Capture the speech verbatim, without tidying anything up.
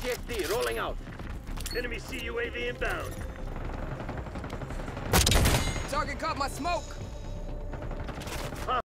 T X D rolling out. Enemy C U A V inbound. Target caught my smoke.